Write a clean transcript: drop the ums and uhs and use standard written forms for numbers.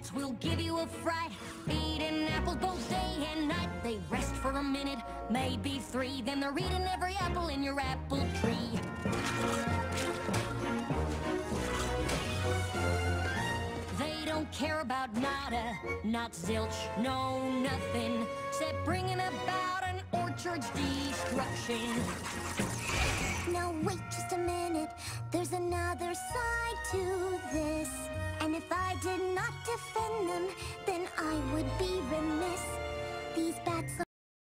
bats will give you a fright, eating apples both day and night. They rest for a minute, maybe 3, then they're eating every apple in your apple tree. They don't care about nada, not zilch, no nothing, except bringing about an orchard's destruction. Now wait just a minute, there's another side to this. And if I did not defend them, then I would be remiss. These bats